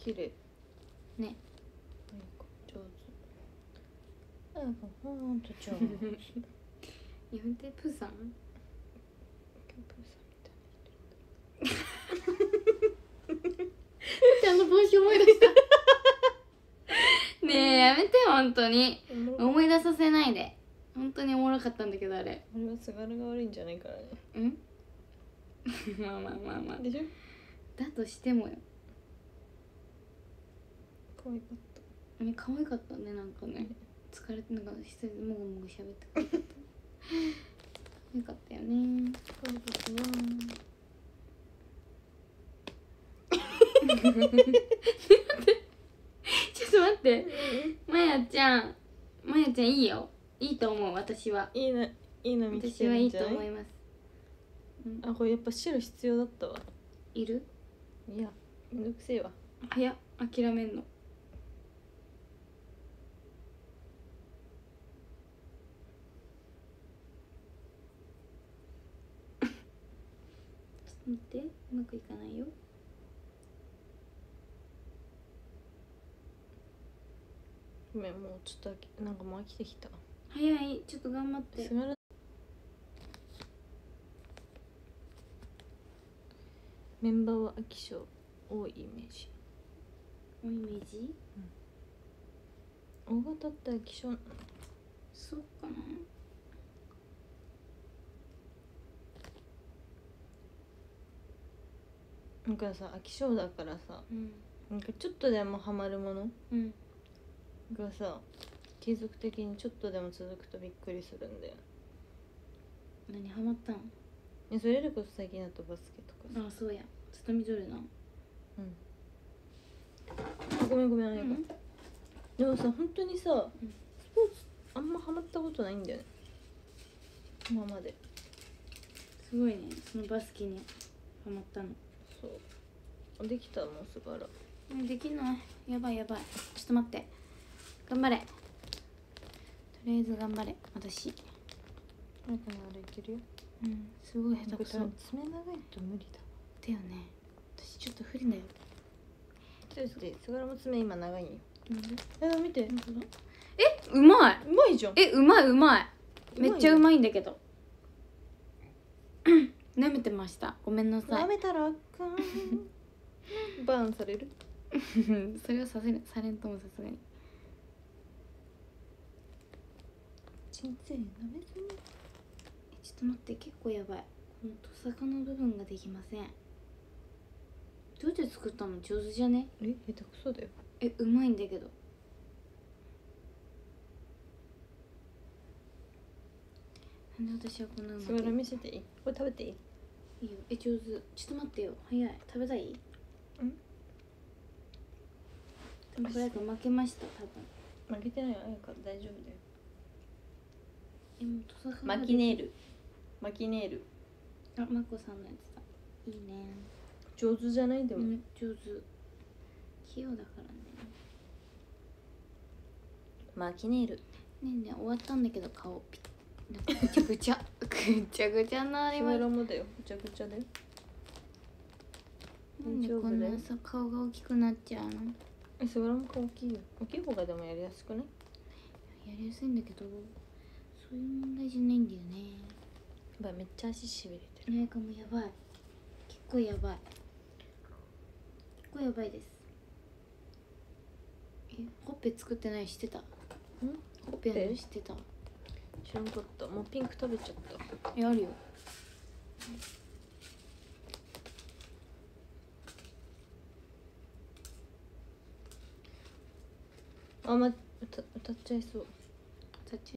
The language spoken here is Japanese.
綺麗ね。 上手。なんかほんと上手。 やめて、プーさん。 プーさんみたいな人いる。 ちゃんと帽子思い出した。ねえ、やめて本当に。思い出させないで。本当におもろかったんだけど、あれ。 あれは菅原が悪いんじゃないからね。 うん。まあまあまあまあ。 でしょ。 だとしてもよ。 可愛かった。 可愛かったね、なんかね。疲れて、なんか一人でもぐもぐ喋って可愛かった。可愛かったよね。 可愛かったな。 ちょっと待って。まやちゃんいいよ。いいと思う、私は。 いいの見つ私はいいけるんじゃない？ と思います。 あ、これやっぱ白必要だったわ。 いる？ いや、めんどくせえわ。 早っ、諦めんの。ちょっと待って、うまくいかないよ。 ごめん、もうちょっとなんかもう飽きてきた。 早い、ちょっと頑張って。 メンバーは飽き性多いイメージ。 多いイメージ？ 大型って飽き性。 そうかな。 なんかさ、飽き性だからさ、 うん、 なんかちょっとでもハマるものうん、 がさ、継続的にちょっとでも続くとびっくりするんだよ。 何ハマったん？ それこそ最近だとバスケとかさ。 あ、そうや、つとみどるな。 ごめんあやか、でもさ、本当にさ、スポーツあんまハマったことないんだよね、今まで。 すごいね、そのバスケにハマったの。 そうできた、もうすぐあら。 できない。やばい。ちょっと待って、頑張れ。とりあえず頑張れ、私。 あやかならいけるよ。 すごい下手くそ。だよ爪長いと無理だわ。 ね、私ちょっと不利だよ。 菅原も爪今長いんよ。見て。 うまい。 うまいじゃん。 うまい。めっちゃうまいんだけど。舐めてました。ごめんなさい。 舐めたらあかん。バーンされる。 それはされんとも、さすがに。 人生舐めずに。 ちょっと待って、結構やばい。このトサカの部分ができません。どうやって作ったの？上手じゃね？ 下手くそだよ。 うまいんだけど。なんで私はこんなうまく。 菅原見せていい？これ食べていい？ いいよ。上手。ちょっと待ってよ、早い。食べたい？でもこれ負けました、多分。 負けてないよ、あやか大丈夫だよ。 もうトサカマキネール。マキネール。 あ、まこさんのやつだ。いいね。 上手じゃない？でも、 上手。器用だからね。 マキネール。 ね終わったんだけど、顔ピッ、なんかぐちゃぐちゃなりました。 もだよ、ぐちゃぐちゃだよ。 なんでこんなさ、顔が大きくなっちゃうの？ 菅原も顔大きいよ。大きい方がでもやりやすくない？ やりやすいんだけど、そういう問題じゃないんだよね。 めっちゃ足しびれてる。 なんかもうやばい。結構やばいです。ほっぺ作ってないし知ってた？ほっぺある知ってた？ 知らんかった。もうピンク食べちゃった。 あるよ。 歌っちゃいそう。 歌っちゃ